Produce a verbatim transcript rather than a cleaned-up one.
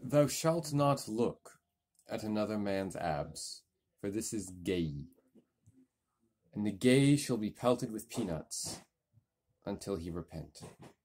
Thou shalt not look at another man's abs, for this is gay. And the gay shall be pelted with peanuts until he repent.